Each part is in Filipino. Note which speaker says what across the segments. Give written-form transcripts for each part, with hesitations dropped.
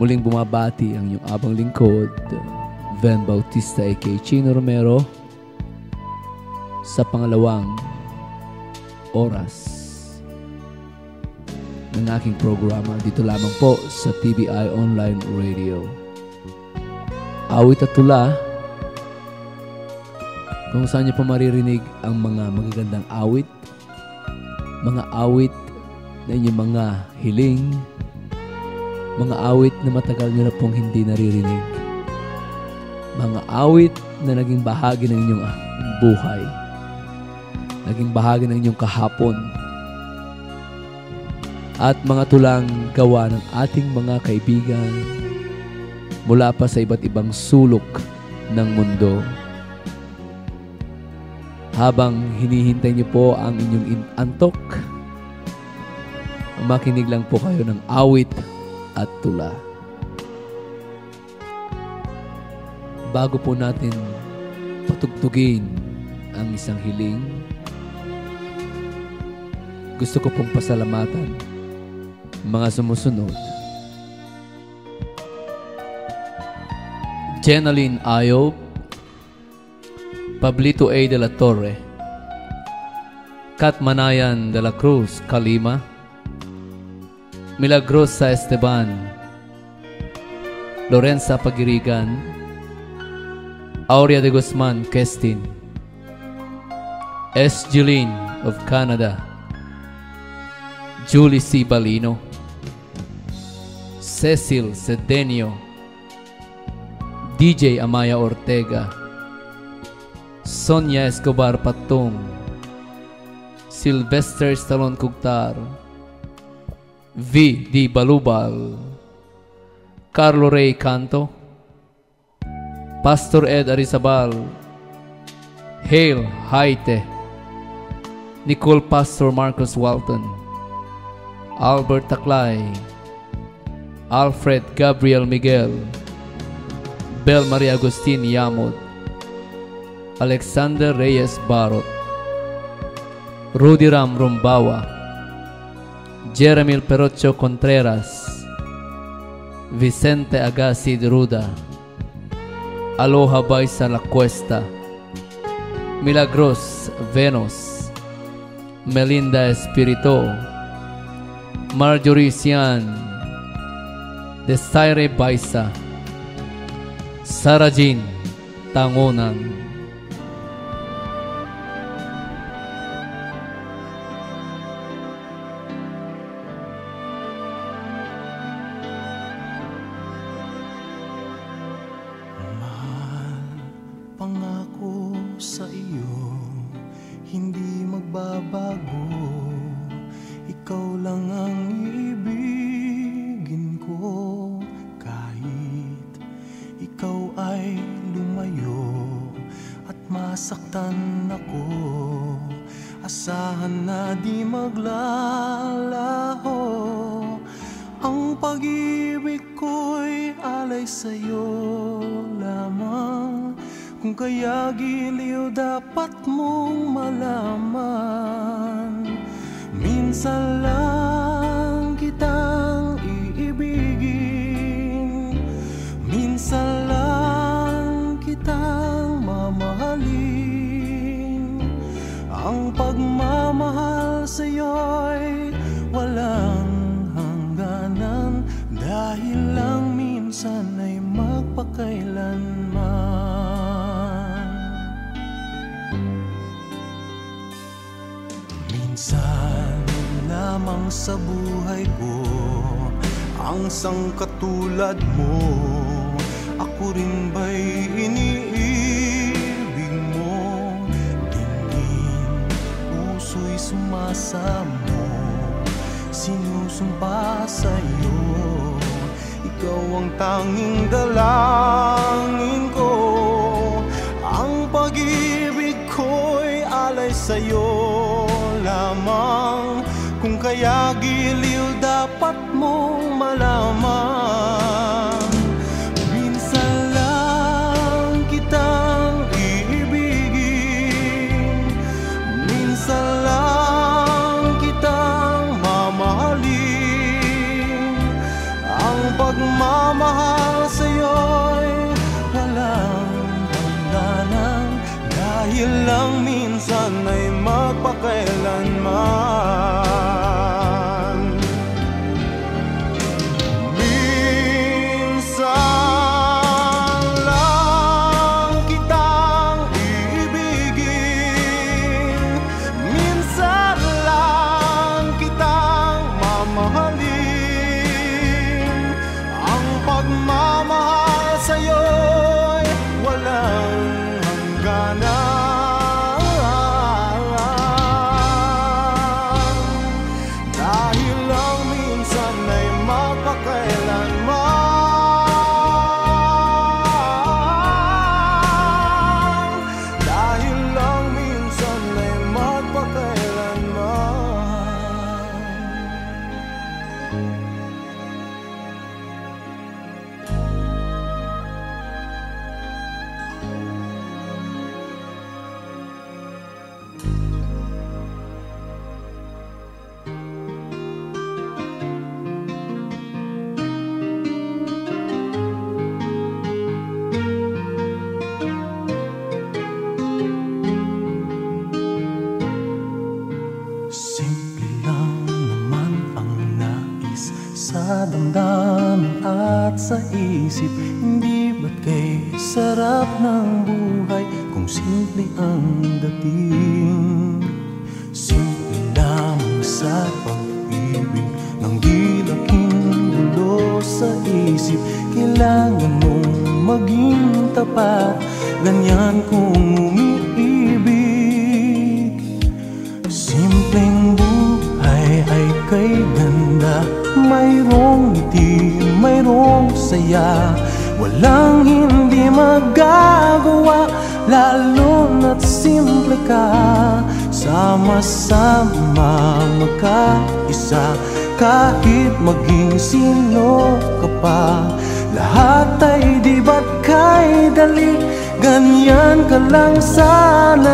Speaker 1: Muling bumabati ang iyong abang lingkod, Van Bautista aka Chino Romero, sa pangalawang oras ng aking programa dito lamang po sa TBI Online Radio. Awit at tula, kung saan niyo pa maririnig ang mga magagandang awit, mga awit na inyong mga hiling, mga awit na matagal niyo na pong hindi naririnig, mga awit na naging bahagi ng inyong buhay, naging bahagi ng inyong kahapon, at mga tulang gawa ng ating mga kaibigan mula pa sa iba't ibang sulok ng mundo. Habang hinihintay niyo po ang inyong antok, makinig lang po kayo ng awit at tula. Bago po natin patugtugin ang isang hiling, gusto ko pong pasalamatan mga sumusunod. Jenaline Ayob, Pablito A. de la Torre, Katmanayan de la Cruz, Kalima, Milagrosa Esteban, Lorenza Pagirigan, Aurea de Guzman Kestin, S. Jeline of Canada, Julie C. Balino, Cecil Cedenio, DJ Amaya Ortega, Sonia Escobar Patong, Sylvester Stallone Cugtar, V. D. Balubal, Carlo Ray Canto, Pastor Ed Arizabal, Hale Haite, Nicole Pastor Marcos Walton, Albert Taklay, Alfred Gabriel Miguel, Bel Maria Agustin Yamod, Alexander Reyes Barot, Rudy Ram Rumbawa, Jeremil Perocho Contreras, Vicente Agassi Ruda, Aloha Baisa La Cuesta, Milagros Venus, Melinda Espirito, Marjorie Sian, Desire Baisa, Sarah Jean Tangonan.
Speaker 2: Pangako sa iyo, hindi magbabago. Ikaw lang ang ibigin ko, kahit ikaw ay lumayo at masaktan ako. Asahan na di maglalaho, ang pag-ibig ko'y alay sa'yo lamang. Kung kaya giliw dapat mong malaman, minsan lang kitang iibigin, minsan lang kitang mamahalin. Ang pagmamahal sa'yo'y walang hangganan, dahil lang minsan ay magpakailanman. Minsan lamang sa buhay ko ang sangkatulad mo, ako rin ba'y iniibig mo? Dingin, puso'y sumasamo, sinusumpa sa'yo. Ikaw ang tanging dalangin ko, ang pag-ibig ko'y alay sa'yo lamang. Kung kaya giliw dapat mong malaman, minsan lang kitang iibigin, minsan lang kitang mamahalin. Ang pagmamahal magpakailanman. Minsan lang kitang iibigin, minsan lang kitang mamahalin. Ang pagmamahal sa'yo'y walang hangganan, dahil lang minsan ay magpakailanman, dahil lang minsan ay magpakailanman. Simple lang naman ang nais sa damdamin at sa isip. Hindi ba't kay sarap ng buhay kung simple ang dating? Simple lamang sa pag-ibig ng di laking gulo sa isip. Kailangan mong maging tapat, ganyan kung umiibig. Simpleng buhay ay kay ganda, mayroong ngiti, mayroong saya. Walang hindi magagawa, lalo na't simple ka. Sama-sama magkaisa, kahit maging sino ka pa. Lahat ay di ba't kay dali, ganyan ka lang sana.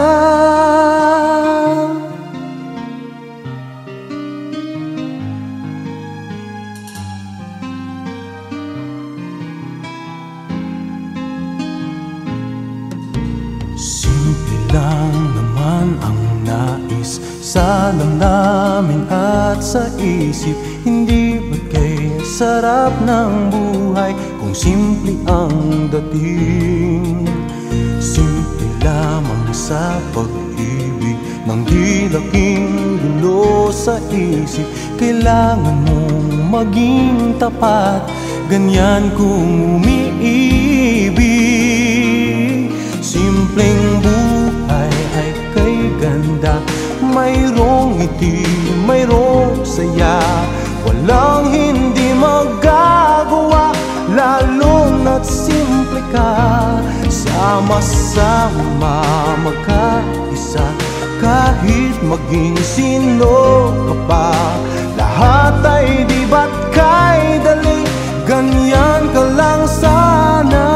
Speaker 2: Simple lang naman ang nais sa damdamin at sa isip. Hindi ba't kay sarap ng buhay kung simple ang dating? Simple lamang sa pag-ibig ng di laking gulo sa isip. Kailangan mong maging tapat, ganyan kung umiibig. Simpleng buhay ay kay ganda, mayroong ngiti, mayroong saya. Walang hindi magagawa, lalo na't simple ka. Sama-sama magkaisa, kahit maging sino ka pa. Lahat ay di ba't kay dali, ganyan ka lang sana.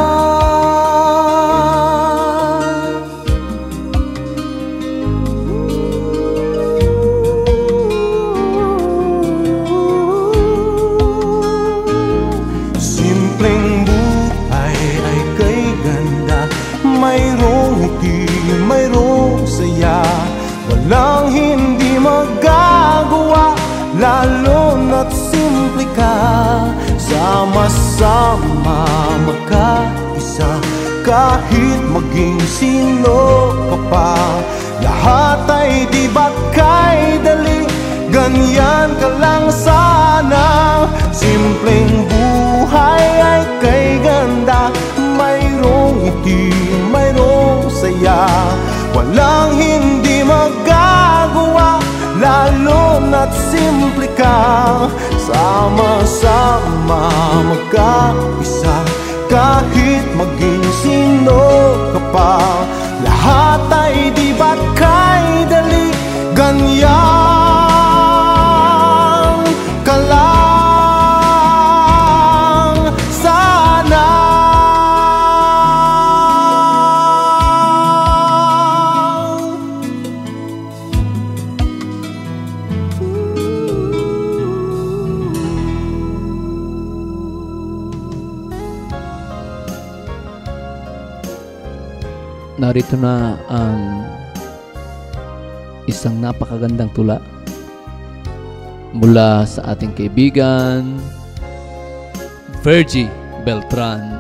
Speaker 2: Simpleng buhay ay kay ganda, mayroong ngiti, mayroong saya. Walang hindi magagawa, lalo na't simple ka. Sama-sama magkaisa, kahit maging sino ka pa. Lahat ay di ba't kay dali, ganyan ka lang sana. Simpleng buhay ay kay ganda, mayroong ngiti, mayroong saya. Walang hindi magagawa, lalo na't simple ka. Sama-sama magkaisa, kahit maging sino ka pa. Lahat ay di ba't kay dali, ganyan ka lang sana.
Speaker 1: Narito na ang isang napakagandang tula mula sa ating kaibigan Virgie Beltran.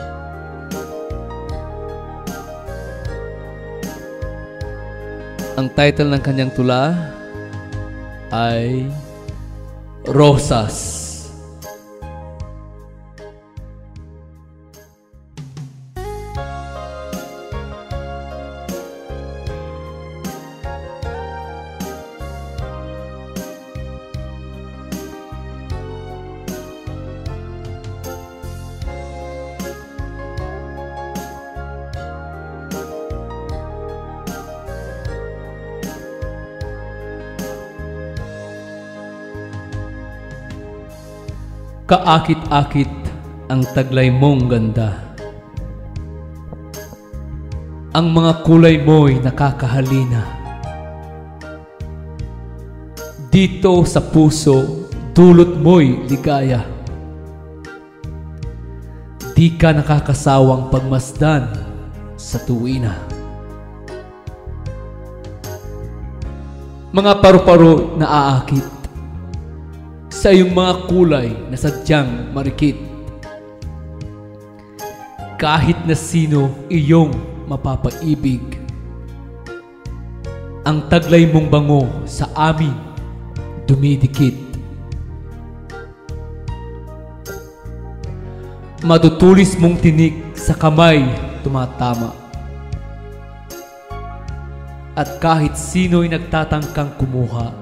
Speaker 1: Ang title ng kanyang tula ay Rosas. Kaakit-akit ang taglay mong ganda. Ang mga kulay mo'y nakakahalina. Dito sa puso, dulot mo'y ligaya. Di ka nakakasawang pagmasdan sa tuwina. Mga paru-paro na aakit sa iyong mga kulay na sadyang marikit. Kahit na sino iyong mapapaibig, ang taglay mong bango sa amin dumidikit. Matutulis mong tinik sa kamay tumatama. At kahit sino'y nagtatangkang kumuha,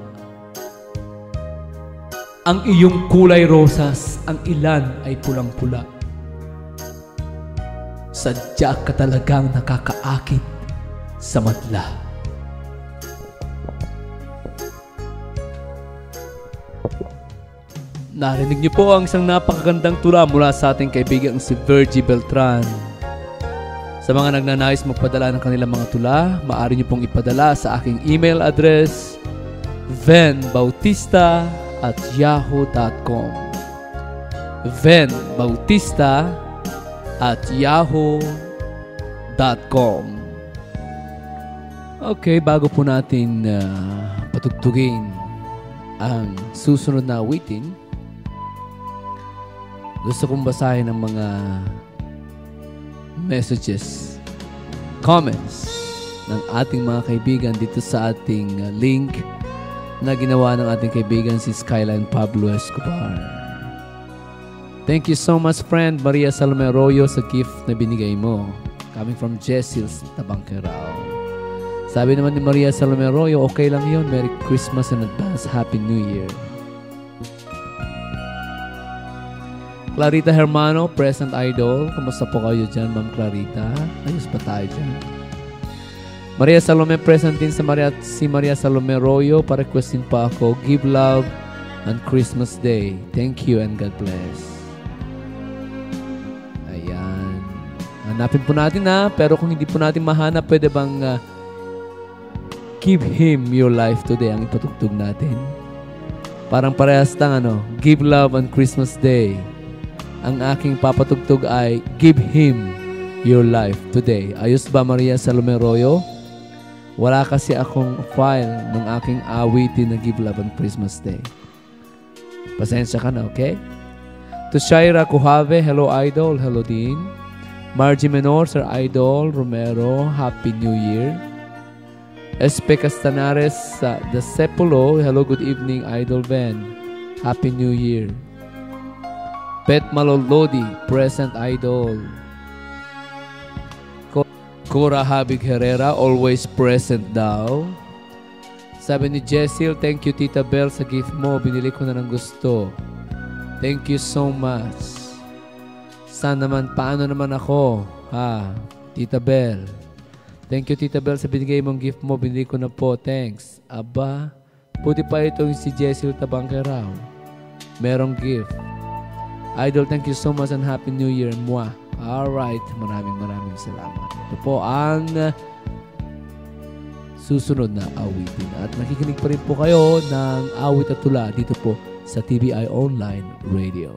Speaker 1: ang iyong kulay rosas, ang ilan ay pulang-pula. Sadya ka talagang nakakaakit sa madla. Narinig niyo po ang isang napakagandang tula mula sa ating kaibigang si Virgie Beltran. Sa mga nagnanais magpadala ng kanilang mga tula, maaari niyo pong ipadala sa aking email address venbautista@yahoo.com venbautista@yahoo.com. Okay, bago po natin patugtugin ang susunod na awitin, gusto kong basahin ang mga messages, comments ng ating mga kaibigan dito sa ating link na ginawa ng ating kaibigan si Skyline Pablo Escobar. Thank you so much, friend Maria Salome Arroyo, sa gift na binigay mo. Coming from Jessils Tabangkerao. Sabi naman ni Maria Salome Arroyo, okay lang yun. Merry Christmas in advance. Happy New Year. Clarita Hermano, present idol. Kumusta po kayo dyan, Ma'am Clarita? Ayos pa tayo dyan. Maria Salome, present din si Maria Salome Arroyo. Pa-requestin pa ako, give love on Christmas Day. Thank you and God bless. Ayan. Hanapin po natin pero kung hindi po natin mahanap, pwede bang give Him your life today ang ipatugtog natin? Parang parehas tang give love on Christmas Day. Ang aking papatugtog ay give Him your life today. Ayos ba, Maria Salome Arroyo? Wala kasi akong file ng aking awitin na give love on Christmas Day. Pasensya ka na, okay? To Shaira Kuhave, hello idol, hello din. Margie Menor, Sir Idol Romero, Happy New Year. Espe Castanares sa The Sepulo, hello, good evening Idol Ben, Happy New Year. Pet Malolodi, present idol. Cora Habig Herrera, always present daw. Sabi ni Jessil, thank you Tita Bell sa gift mo. Binili ko na ng gusto. Thank you so much. Paano naman ako? Tita Bell. Thank you Tita Bell sa binigay mong gift mo. Binili ko na po. Thanks. Aba, puti pa itong si Jessil Tabangkerao. Merong gift. Idol, thank you so much and Happy New Year. Mwah. Alright, maraming salamat. Ito po ang susunod na awitin. At nakikinig pa rin po kayo ng awit at tula dito po sa TBI Online Radio.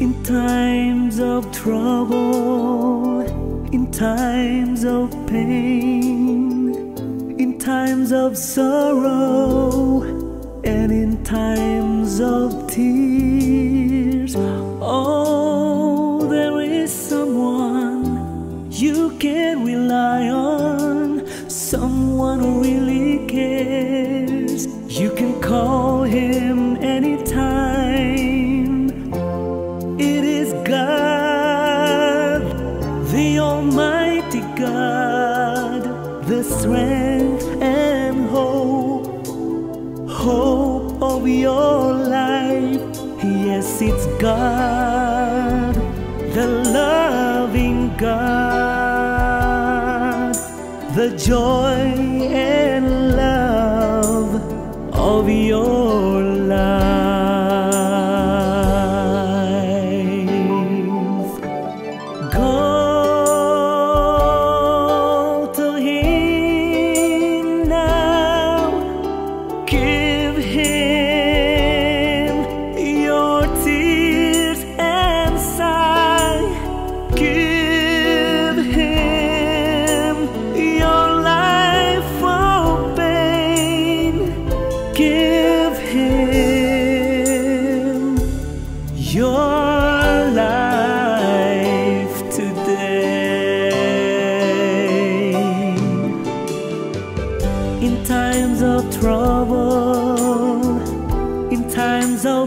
Speaker 2: In times of trouble, in times of pain, in times of sorrow, and in times of tears. Oh, there is someone you can rely on, someone who really cares. You can call him anytime. It is God, the Almighty God, the strength and hope of your life. Yes, it's God, the loving God, the joy and love of your life. Go to him now, give him your tears and sigh, give him your life of pain, give him your life today. In times of trouble, in times of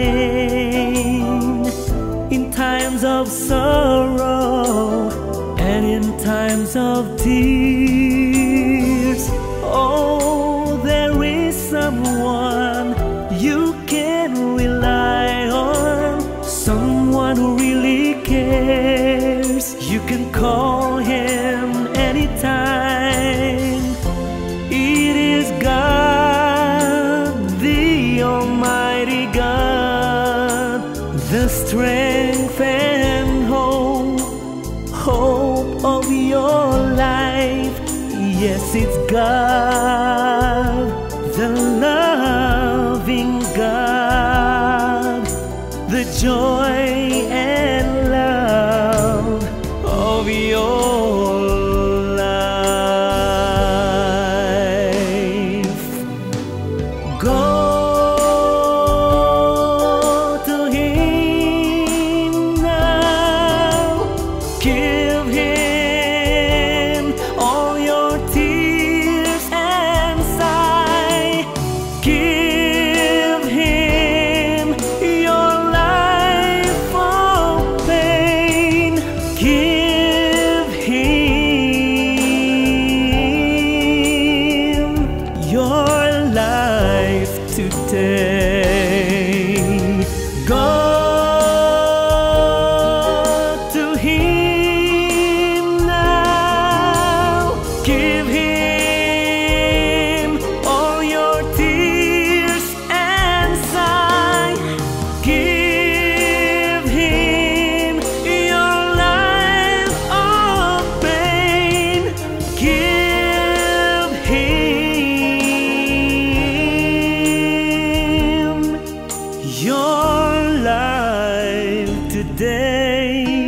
Speaker 2: pain, in times of sorrow, and in times of tears. Oh, there is someone you can rely on, someone who really cares. You can call him anytime. It is God, the Almighty God, the strength and hope of your life. Yes, it's God, the loving God, the joy and love of your life. Go to him now, give him all your tears and sigh, give him your life of pain, give him your life today. Go to him now, give him all your tears and sigh, give him your life of pain, give him your life today.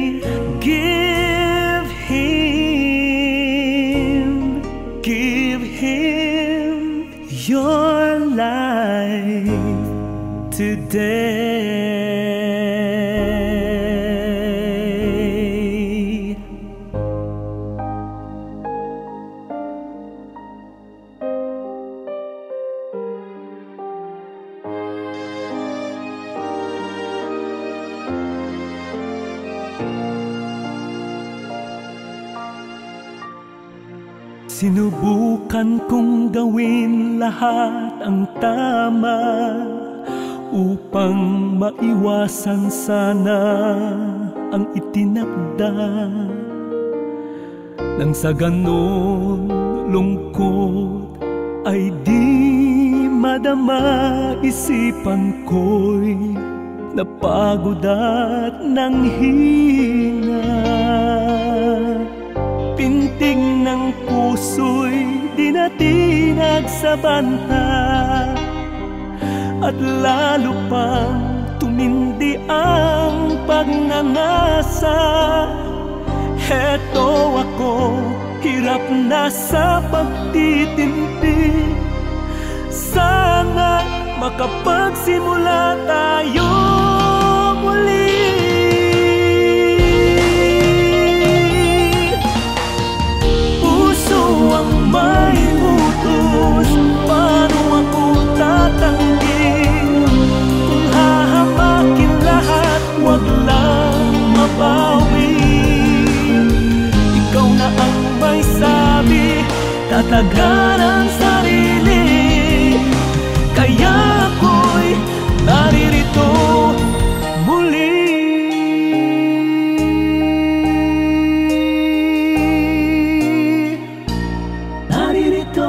Speaker 2: Give him your life today. Sinubukan kong gawin lahat ang tama upang maiwasan sana ang itinakda. Nang sa ganon lungkot ay di madama, isipan ko'y napagod at nanghina. Pintig ng puso'y dinatinag sa banta, at lalo pang tumindi ang pag pagnanasa. Heto ako, hirap na sa pagtitimpi. Sana makapagsimula tayo muli. Puso ang may utos, paano ako tatanggi? Kung hahamakin lahat, wag lang mabawi. Ikaw na ang may sabi, tatagan ang sarili. Kaya ako'y naririto muli. Naririto.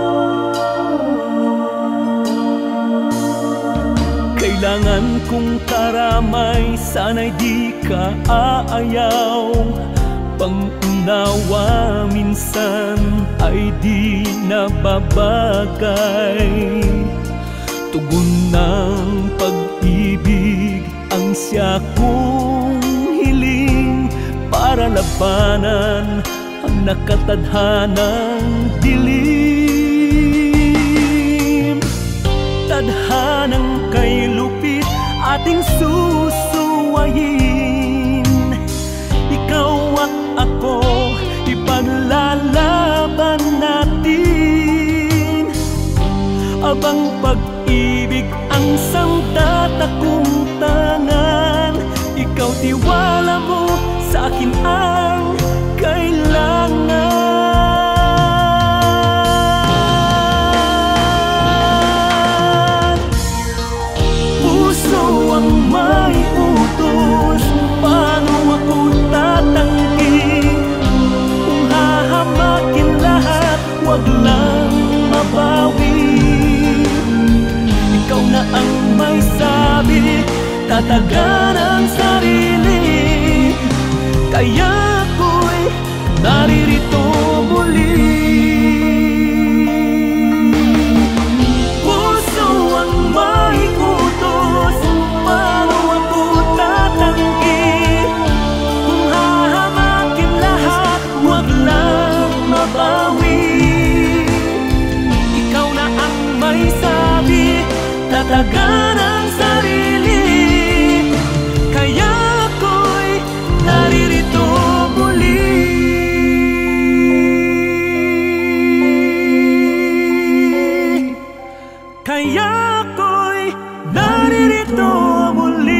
Speaker 2: Kailangan kong karamay, sana'y di ka aayaw. Pang-unawa minsan ay di nababagay. Tugon ng pag-ibig ang siya kong hiling, para labanan ang nakatadhanang dilim. Tadhanang kay lupit ating susuwayin. Ikaw at ako, ipaglalaban natin. Abang pag-ibig ang sandata kong tangan. Ikaw tiwala mo, sa akin ang kailangan. Puso ang may utos, paano ako tatanggi? Kung hahamakin lahat, wag lang mabawi. Ikaw na ang may sabi, tatagan ang sarili. Kaya ako'y naririto muli. Puso ang may utos, paano ako tatanggi? Kung hahamakin lahat, wag lang mabawi. Ikaw na ang may sabi, tatagan ang sarili. Kaya ako'y naririto muli. Kaya ako'y naririto muli.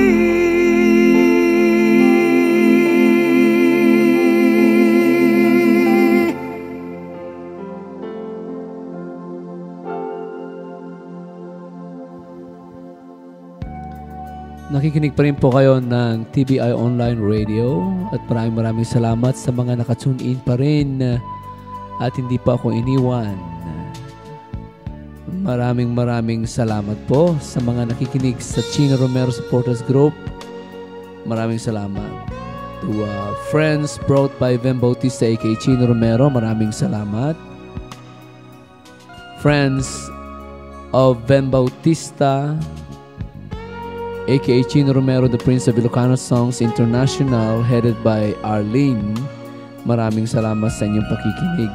Speaker 1: Nakikinig pa rin po kayo ng TBI Online Radio at maraming salamat sa mga nakatune in pa rin at hindi pa ako iniwan. Maraming salamat po sa mga nakikinig sa Chino Romero Supporters Group. Maraming salamat. To friends brought by Vem Bautista aka Chino Romero, maraming salamat. Friends of Vem Bautista aka Chino Romero, the Prince of Ilocano Songs International, headed by Arlene. Maraming salamat sa inyong pakikinig.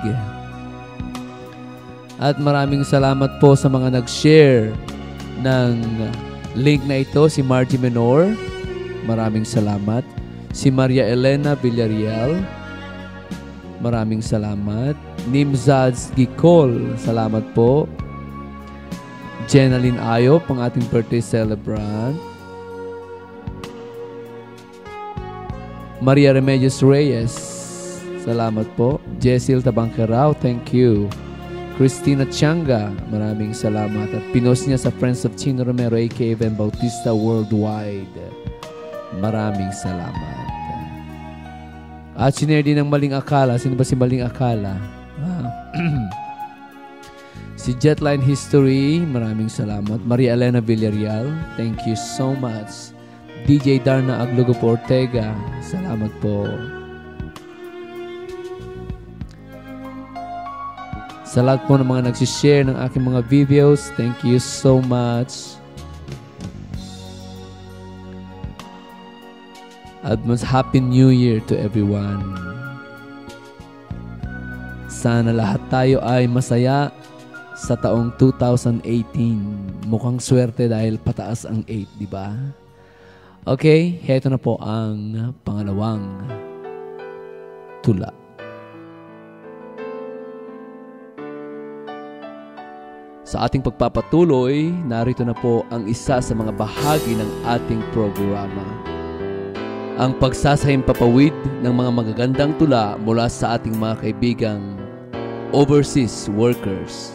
Speaker 1: At maraming salamat po sa mga nag-share ng link na ito. Si Margie Menor, maraming salamat. Si Maria Elena Villarreal, maraming salamat. Nimzads Gicol, salamat po. Jenaline Ayo, pang ating birthday celebrant. Maria Remedios Reyes, salamat po. Jecil Tabangkerao, thank you. Christina Tianga, maraming salamat. At pinost niya sa Friends of Chino Romero aka Vem Bautista Worldwide. Maraming salamat. At sinare din ng Maling Akala. Sino ba si Maling Akala? Si Jetline History, maraming salamat. Maria Elena Villarreal, thank you so much. DJ Darna Aglugo Ortega, salamat po. Sa lahat po ng mga nagsishare ng aking mga videos, thank you so much. Advance Happy New Year to everyone. Sana lahat tayo ay masaya sa taong 2018. Mukhang swerte dahil pataas ang 8, di ba? Okay, heto na po ang pangalawang tula. Sa ating pagpapatuloy, narito na po ang isa sa mga bahagi ng ating programa. Ang pagsasahimpapawid ng mga magagandang tula mula sa ating mga kaibigang overseas workers.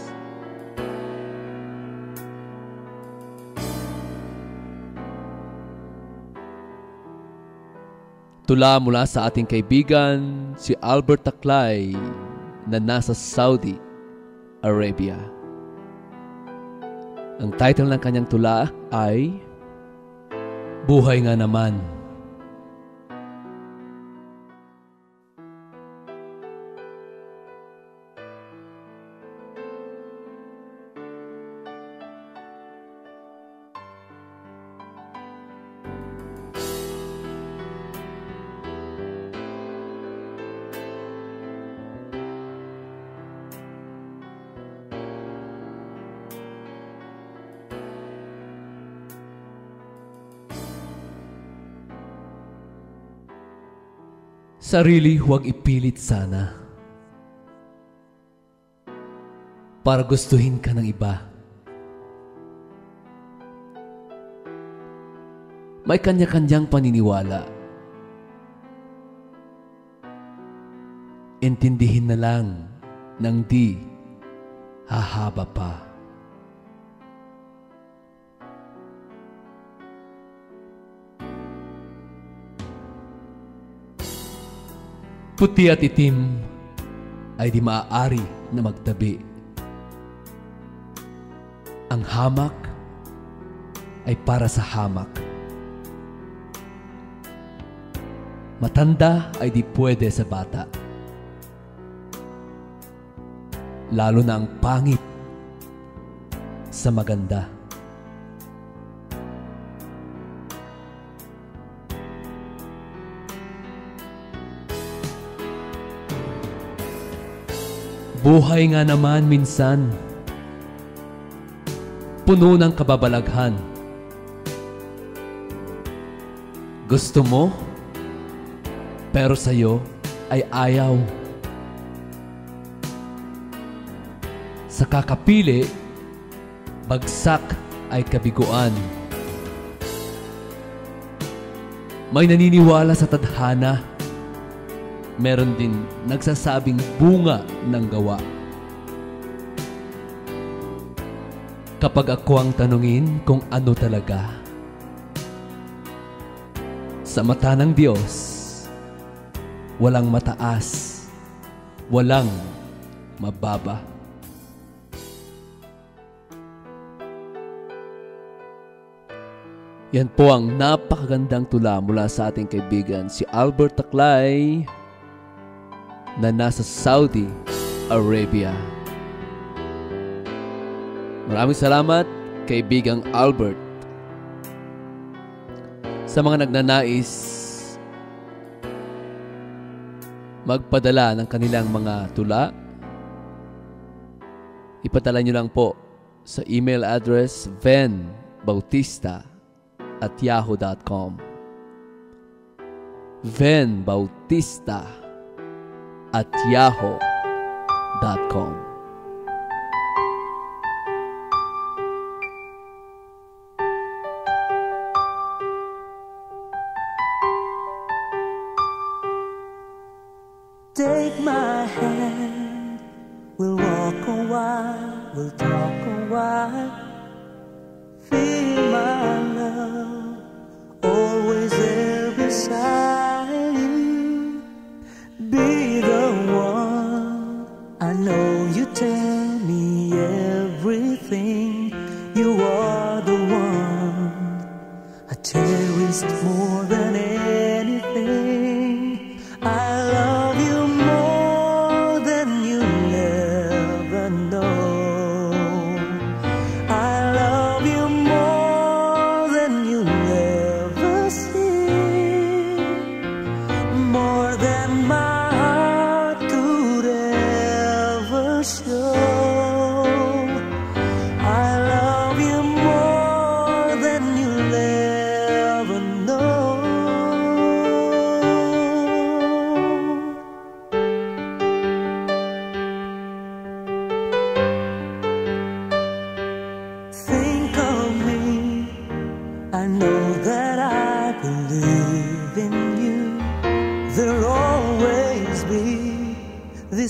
Speaker 1: Tula mula sa ating kaibigan si Albert Taclay na nasa Saudi Arabia. Ang title ng kanyang tula ay Buhay Nga Naman. Sarili huwag ipilit sana para gustuhin ka ng iba. May kanya-kanyang paniniwala. Intindihin na lang nang di hahaba pa. Puti at itim ay di maaari na magtabi. Ang hamak ay para sa hamak. Matanda ay di pwede sa bata. Lalo na ang pangit sa maganda. Buhay nga naman minsan, puno ng kababalaghan. Gusto mo, pero sa'yo ay ayaw. Sa kakapili, bagsak ay kabiguan. May naniniwala sa tadhana. Meron din nagsasabing bunga ng gawa. Kapag ako ang tanungin kung ano talaga, sa mata ng Diyos, walang mataas, walang mababa. Yan po ang napakagandang tula mula sa ating kaibigan si Albert Taclay na nasa Saudi Arabia. Maraming salamat, kaibigang Albert. Sa mga nagnanais magpadala ng kanilang mga tula, ipadala nyo lang po sa email address venbautista@yahoo.com. venbautista@yahoo.com.
Speaker 2: Take my hand, we'll walk a while, we'll talk a while. Feel my love, always there beside you. Be the one, I know you tell me everything. You are the one I cherish more than anything. I love you more than you'll ever know. I love you more than you'll ever see.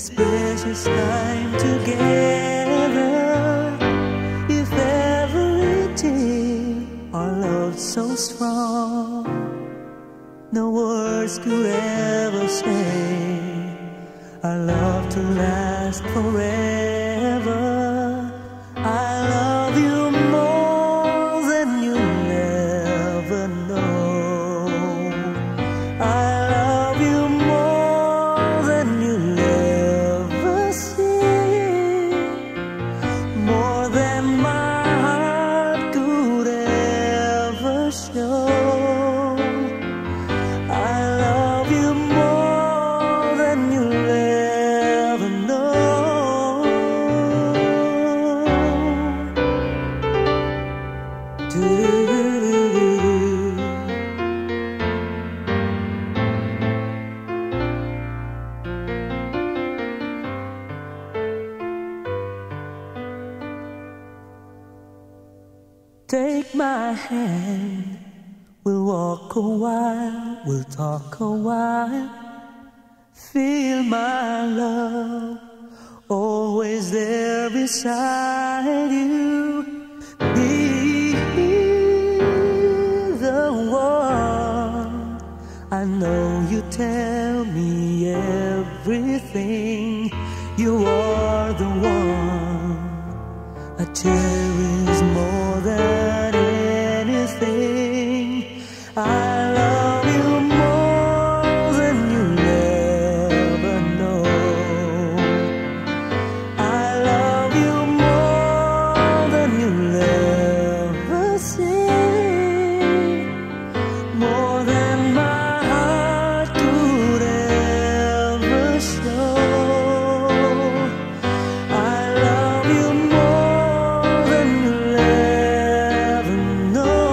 Speaker 2: this precious time together. If every tear our love so strong, no words could ever say our love to last forever. I love you more than you'll ever know. I love you more than you'll ever see, more than my heart could ever show. I love you more than you'll ever know. Take my hand, we'll walk a while, we'll talk a while. Feel my love, always there beside you. Be the one. I know you tell me everything. You are the one I cherish more than anything. I love you more than you'll ever know. I love you more than you'll ever see, more than my heart could ever show. I love you more than you'll ever know.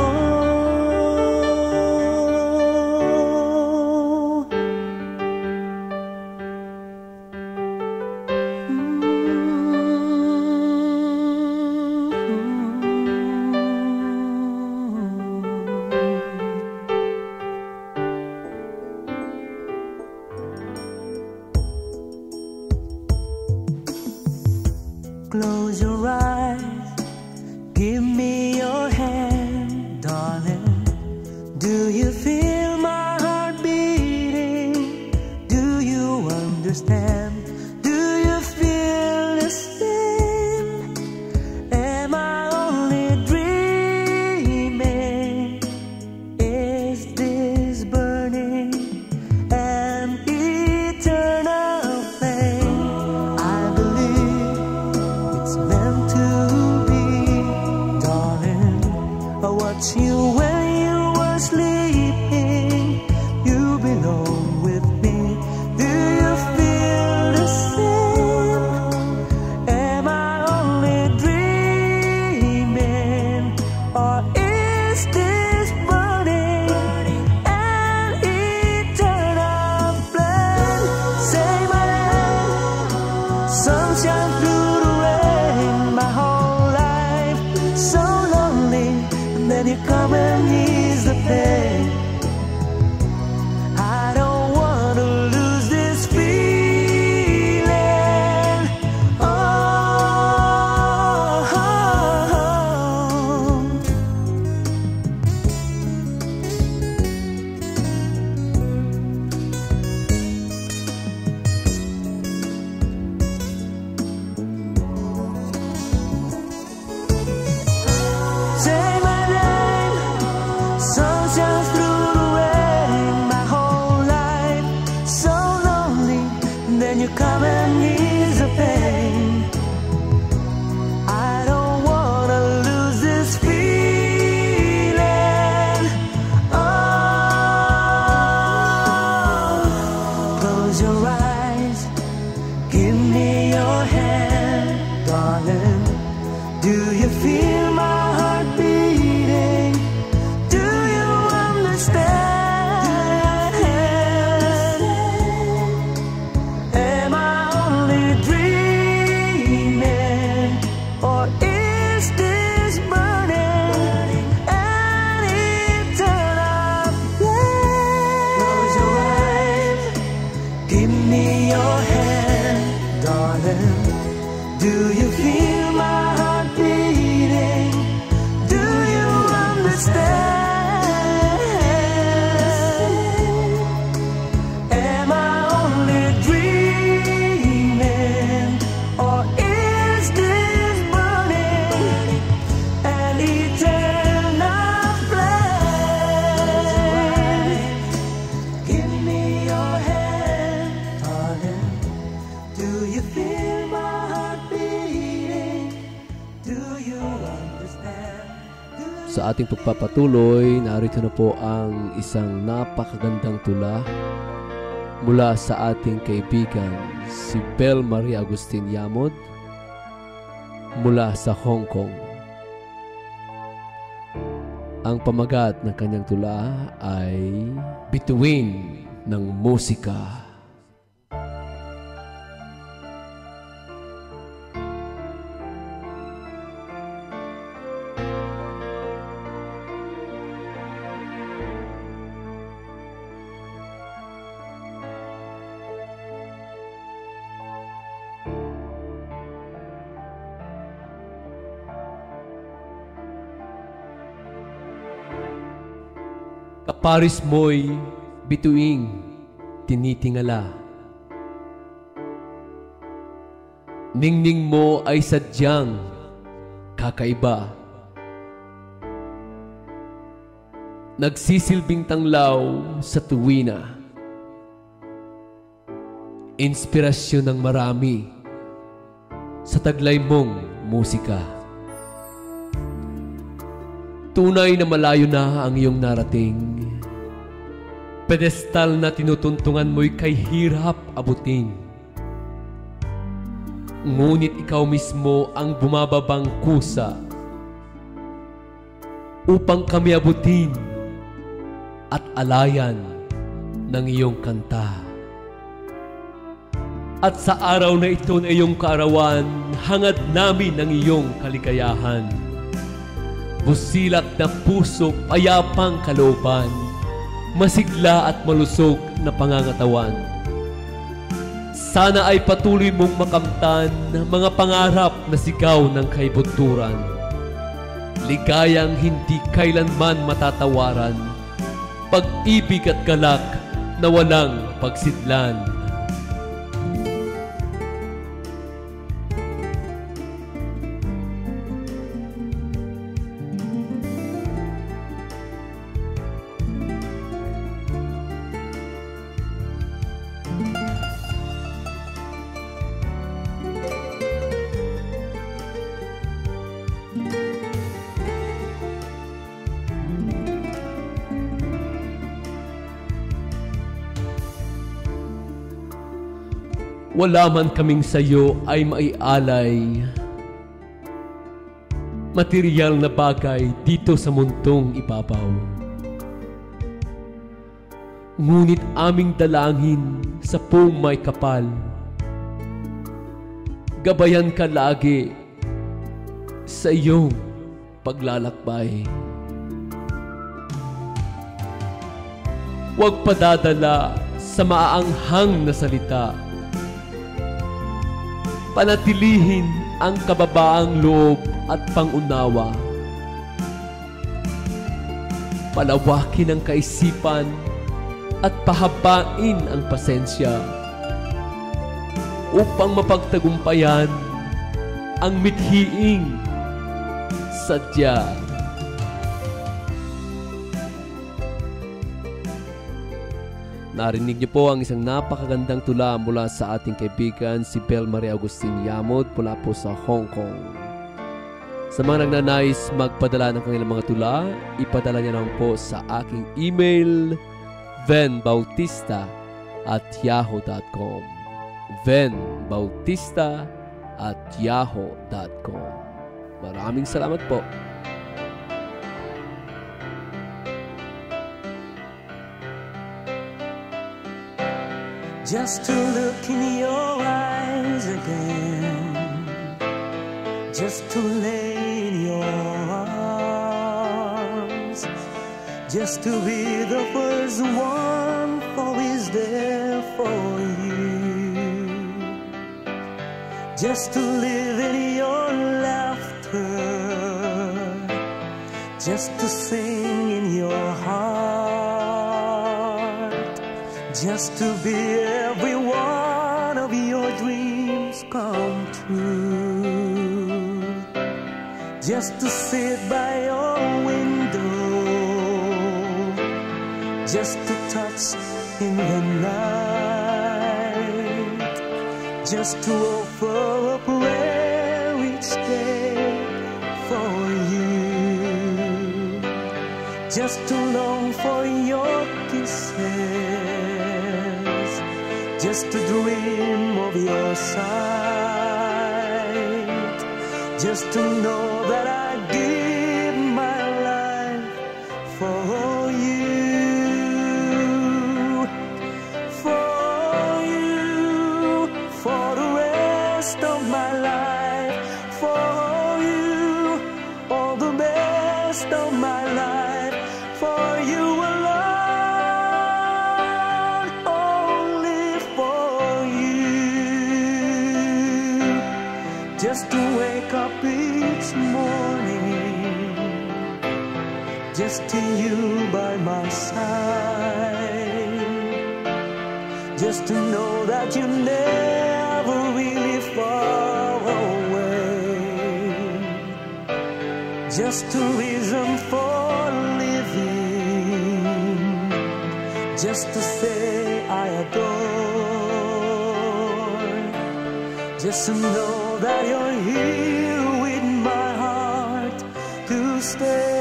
Speaker 2: Close your eyes, give me your hand, darling. Do you feel my heart beating? Do you understand? Do you feel the same? Am I only dreaming? Is this burning an eternal flame? I believe it's meant to be, darling. I watched you when you were sleeping.
Speaker 1: sa ating pagpapatuloy, narito na po ang isang napakagandang tula mula sa ating kaibigan si Bel Marie Agustin Yamod mula sa Hong Kong. Ang pamagat ng kanyang tula ay Bituin ng Musika. Kaparis mo'y bituing tinitingala. Ningning mo ay sadyang kakaiba. Nagsisilbing tanglaw sa tuwina. Inspirasyon ng marami sa taglay mong musika. Tunay na malayo na ang iyong narating. Pedestal na tinutuntungan mo'y kay hirap abutin. Ngunit ikaw mismo ang bumababang kusa upang kami abutin at alayan ng iyong kanta. At sa araw na ito na iyong kaarawan, hangad namin ang iyong kaligayahan. Busilak na puso, payapang kalooban, masigla at malusog na pangangatawan. Sana ay patuloy mong makamtan mga pangarap na sigaw ng kaibunturan. Ligayang hindi kailanman matatawaran, pag-ibig at galak na walang pagsidlan. Wala man kaming sayo ay maialay, material na bagay dito sa mundong ibabaw. Ngunit aming dalangin sa puong may kapal, gabayan ka lagi sa iyong paglalakbay. Huwag padadala sa maaanghang na salita, panatilihin ang kababaang loob at pangunawa. Palawakin ang kaisipan at pahabain ang pasensya upang mapagtagumpayan ang mithiing sadya. Narinig niyo po ang isang napakagandang tula mula sa ating kaibigan si Bel Marie Agustin Yamod mula po sa Hong Kong. Sa mga nagnanais magpadala ng kanilang mga tula, ipadala niyo lang po sa aking email venbautista@yahoo.com venbautista@yahoo.com. Maraming salamat po.
Speaker 2: Just to look in your eyes again, just to lay in your arms, just to be the first one who is there for you, just to live in your laughter, just to sing in your heart, just to be every one of your dreams come true, just to sit by your window, just to touch in the night, just to offer a prayer each day for you. just to dream of your sight, just to know that I give my life for you, for the rest of my life, for you, all the best of my life, for you alone, only for you. Just to wake up each morning, just to you by my side, just to know that you never really far away, just a reason for living, just to say I adore, just to know that you're here with my heart to stay.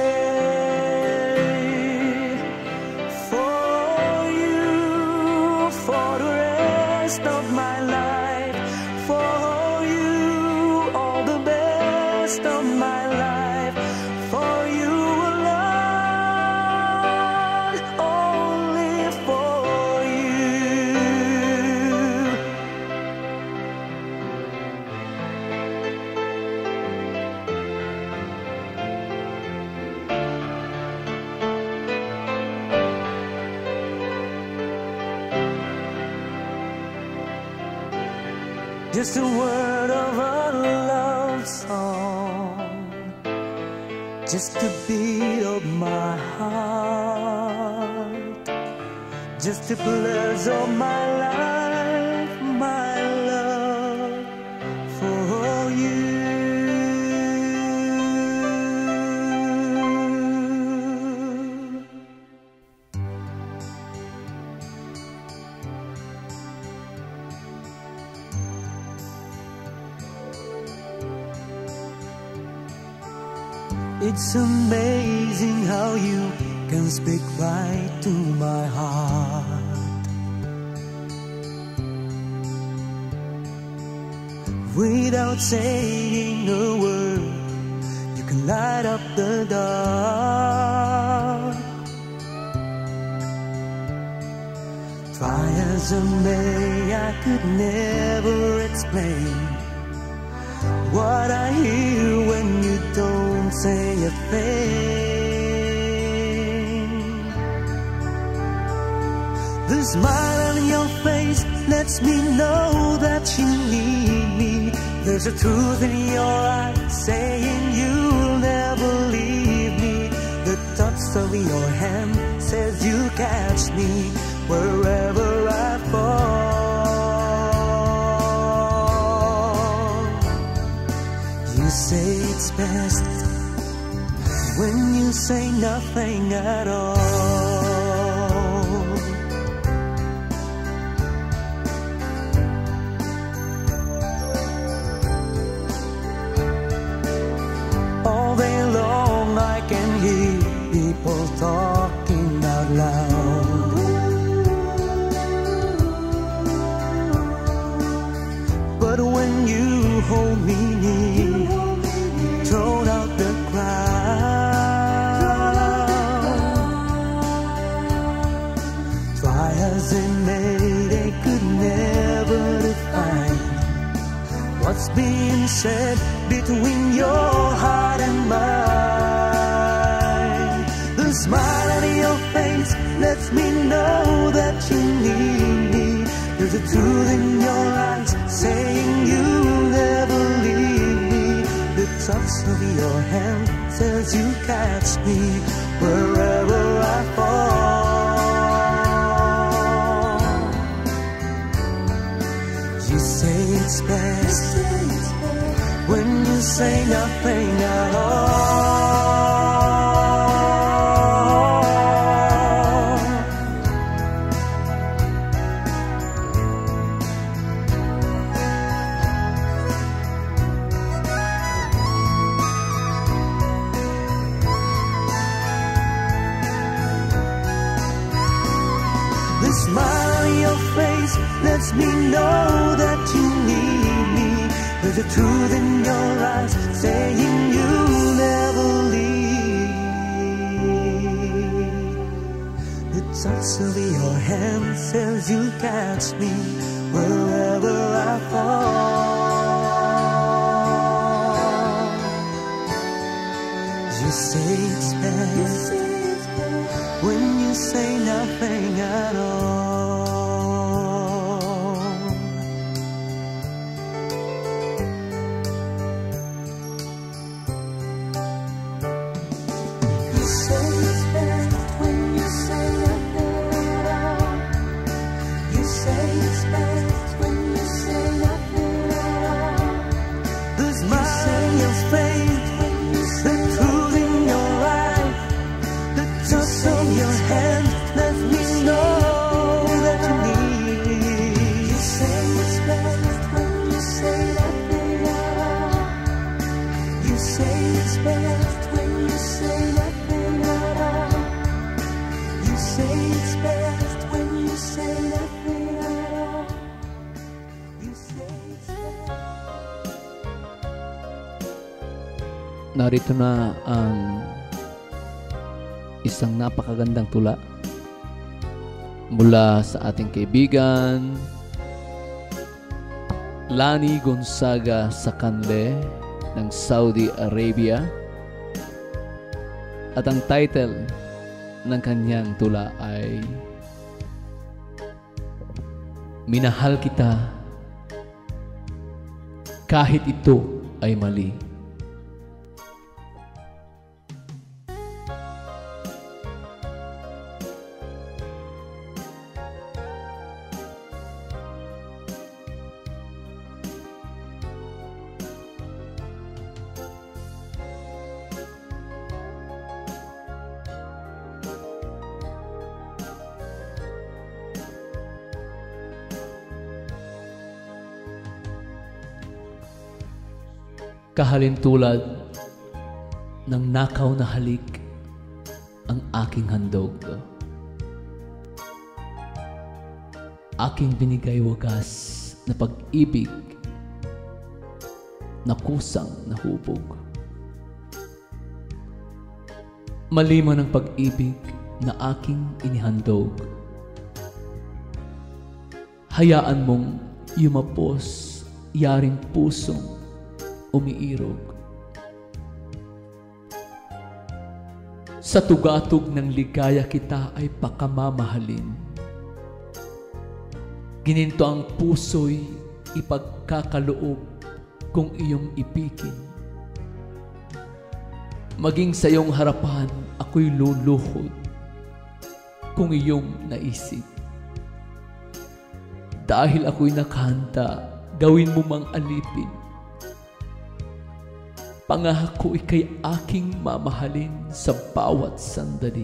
Speaker 2: For you, for the rest of my life, for you, all the best of my life, for you alone, only for you. Just a word of a love song, just a beat of my heart, just a pledge of my life, my love for you. It's amazing how you can speak right to my heart, without saying a word. You can light up the dark. Try as I may, I could never explain what I hear when you don't say a thing. The smile on your face lets me know that you need me. There's a truth in your eyes saying you'll never leave me. The touch of your hand says you catch me wherever I fall. You say it's best when you say nothing at all. All day long I can hear people talking out loud, but when you hold me near, thrown out the crowd. Try as they may, they could never define what's being said between your heart and mine. The smile on your face lets me know that you need me. There's a truth in your eyes saying you'll never leave me. The touch of your hand says you catch me wherever I fall. You say it's best when you say nothing at all. The smile on in your face lets me know that you need me. There's a truth in your eyes saying you'll never leave. The touch of your hand says you'll catch me wherever I fall. You say it's best when you say nothing at all. You say it's best when you say nothing at all. You say it's best when you say nothing at all. The smile on your face, the truth in your eyes, the touch of your hand lets me know that you need me. You say it's best when you say nothing at all. You say it's best when you say nothing at all. You say it's best when you say nothing at all. You say it's best.
Speaker 1: Narito na ang isang napakagandang tula mula sa ating kaibigan Lani Gonzaga sa Canle ng Saudi Arabia, at ang title ng kanyang tula ay Minahal Kita Kahit Ito Ay Mali. Kahalintulad ng nakaw na halik ang aking handog. Aking binigay wagas na pag-ibig na kusang nahubog. Malima ng pag-ibig na aking inihandog. Hayaan mong yumapos yaring pusong umiirog. Sa tugatog ng ligaya kita ay pakamamahalin. Gininto ang puso'y ipagkakaloob kung iyong ipikin. Maging sa iyong harapan ako'y luluhod kung iyong naisip. Dahil ako'y nakahanda, gawin mo mang alipin. Pangahak ko ika'y aking mamahalin sa bawat sandali.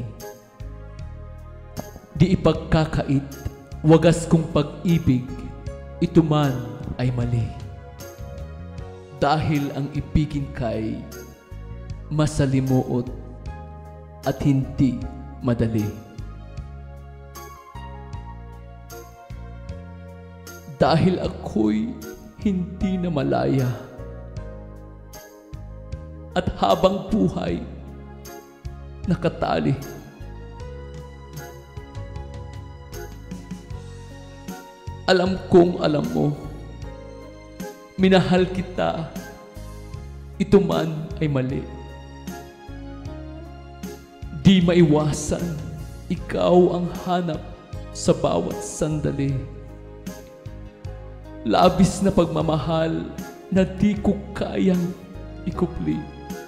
Speaker 1: Di ipagkakait, wagas kong pag-ibig, ito man ay mali. Dahil ang ibigin ka'y masalimuot at hindi madali. Dahil ako'y hindi na malaya. At habang buhay, nakatali. Alam kong alam mo, minahal kita, ito man ay mali. Di maiwasan, ikaw ang hanap sa bawat sandali. Labis na pagmamahal na di ko kayang ikupli.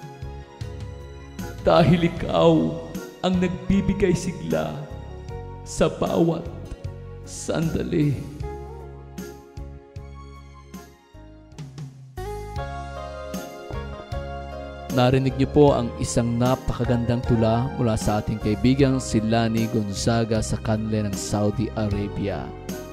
Speaker 1: Dahil ikaw ang nagbibigay sigla sa bawat sandali. Narinig niyo po ang isang napakagandang tula mula sa ating kaibigang si Lani Gonzaga sa Canle ng Saudi Arabia.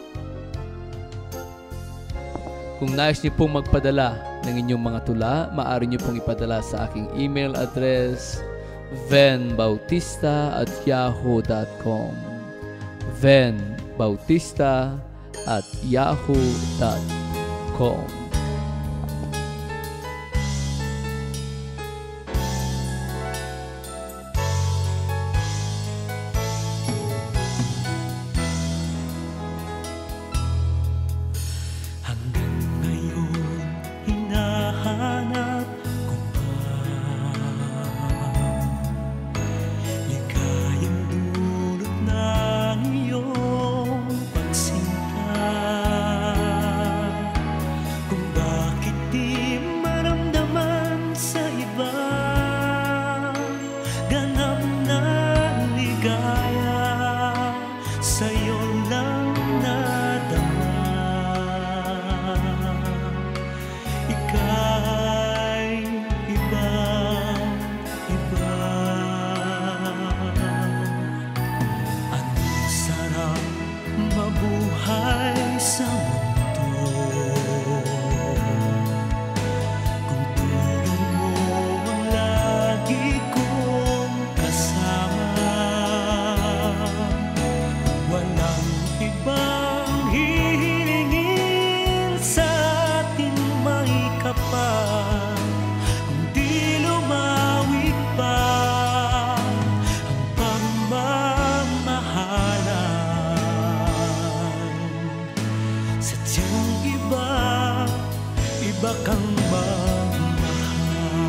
Speaker 1: Kung nais niyo pong magpadala ng inyong mga tula, maaari niyo pong ipadala sa aking email address venbautista@yahoo.com. Ven bautista@yahoo.com.
Speaker 2: Hanggang ngayon, hinahanap ko pa ligayang dulot ng iyong pagsinta. Kung bakit di maramdaman sa iba ganap na ligaya, sa'yo lang nadama. Ika'y ibang-iba. Ang sarap mabuhay sa mundo kung tulad mo ang lagi kong kasama. Walang ibang hihilingin sa ating may kapal, kundi lumawig pa ang pagmamahalan. Sadyang iba kang magmahal.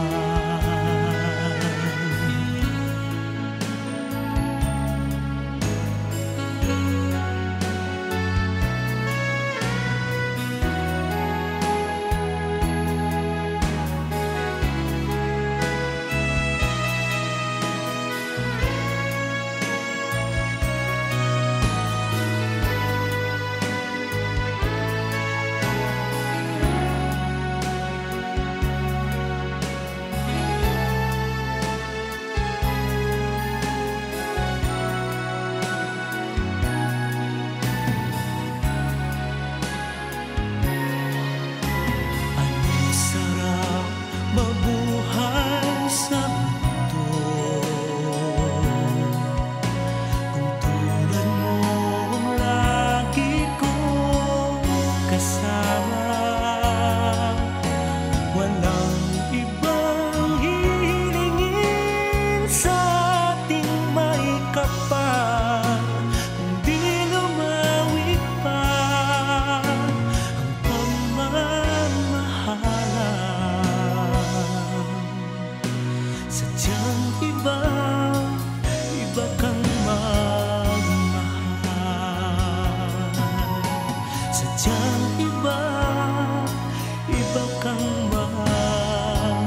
Speaker 2: Ang sarap mabuhay sa mundo kung tulad mo ang lagi kong kasama. Walang ibang hihilingin sa ating may kapal, kundi lumawig pa ang pagmamahalan. Sadyang iba kang magmahal. Sadyang iba kang magmahal.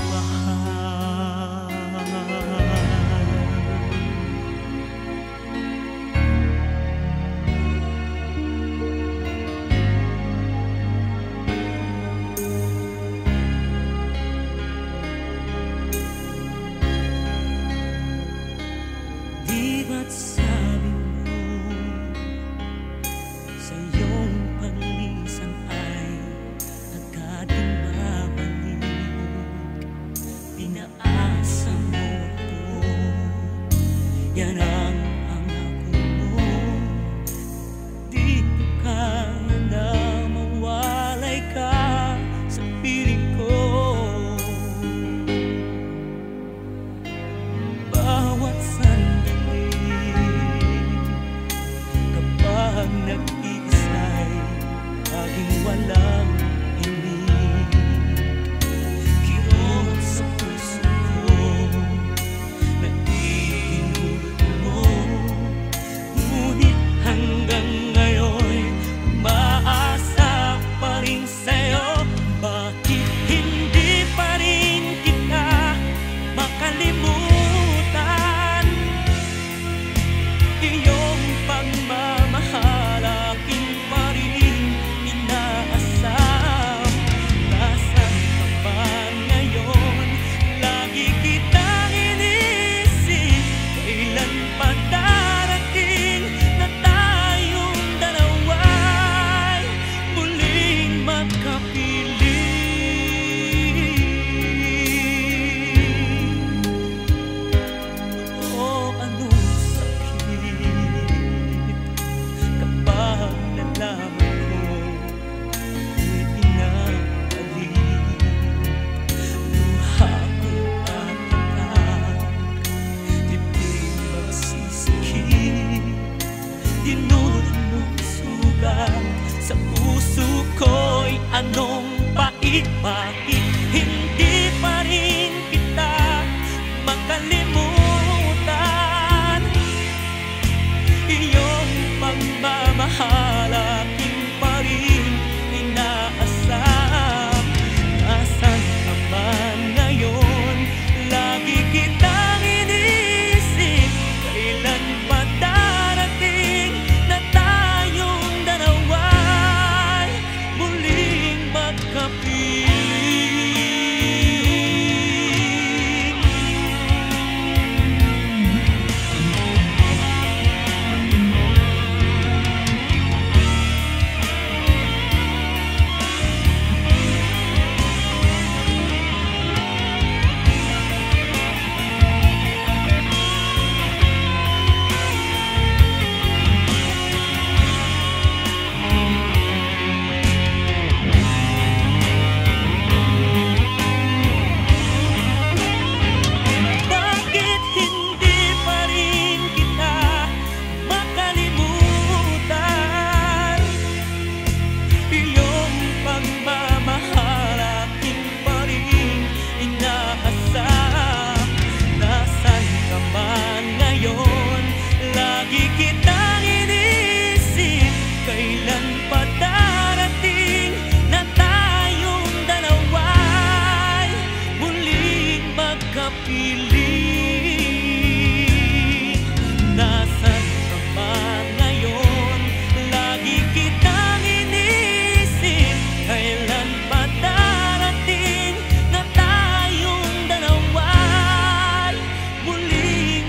Speaker 2: Di ba't sabi mo sa iyong paningin
Speaker 3: dinulot mong sugat sa puso ko'y anong pait, bakit hindi pa rin kita makalimutan? Iyong pagmamahal aking pa rin inaasam. Nasaan ka man ngayon? Lagi kitang inisip. Kailan pa darating na tayong dalawa'y muling magkapiling? Bakit hindi pa rin kita makalimutan? Iyong pagmamahal aking pa rin inaasam. Nasaan ka man ngayon? Lagi kitang inisip. Kailan pa darating na tayong dalawa'y muling magkapiling? Nasaan ka man ngayon? Lagi kitang inisip. Kailan pa darating na tayong dalawa'y muling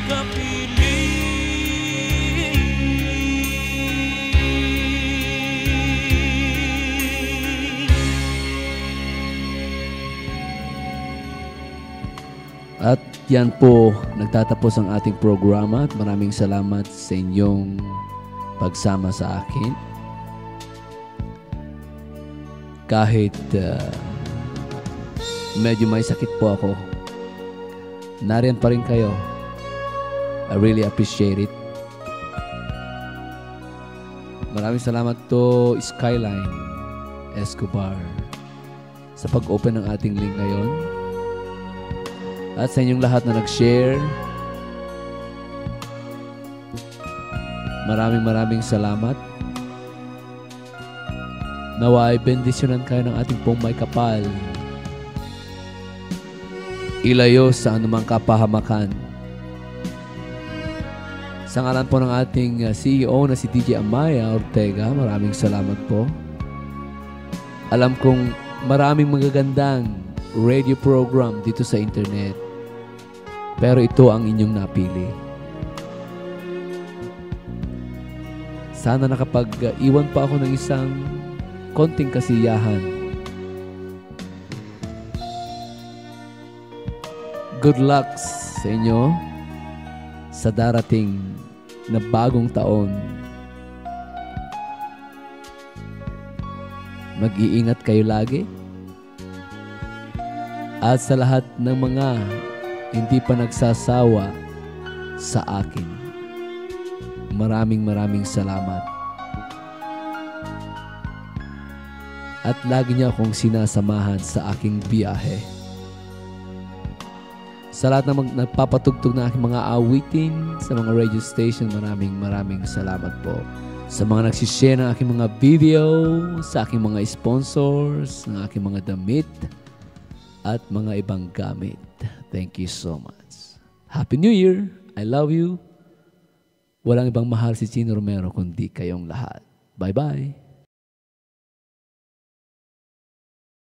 Speaker 3: magkapiling?
Speaker 1: At yan po, nagtatapos ang ating programa at maraming salamat sa inyong pagsama sa akin. Kahit medyo may sakit po ako, nariyan pa rin kayo. I really appreciate it. Maraming salamat to Skyline Escobar sa pag-open ng ating link ngayon. At sa inyong lahat na nag-share, maraming salamat. Nawa ay bendisyonan kayo ng ating pong may kapal. Ilayo sa anumang kapahamakan. Sa ngalan po ng ating CEO na si DJ Amaya Ortega, maraming salamat po. Alam kong maraming magagandang radio program dito sa internet, pero ito ang inyong napili. Sana nakapag-iwan pa ako ng isang konting kasiyahan. Good luck sa inyo sa darating na bagong taon. Mag-iingat kayo lagi. At sa lahat ng mga hindi pa nagsasawa sa akin, maraming salamat. At lagi niyo akong sinasamahan sa aking biyahe. Sa lahat ng nagpapatugtog na aking mga awitin sa mga radio station, maraming salamat po. Sa mga nagsishare ng aking mga video, sa aking mga sponsors, ng aking mga damit, at mga ibang gamit. Thank you so much. Happy New Year! I love you. Walang ibang mahal si Chino Romero kundi kayong lahat. Bye-bye!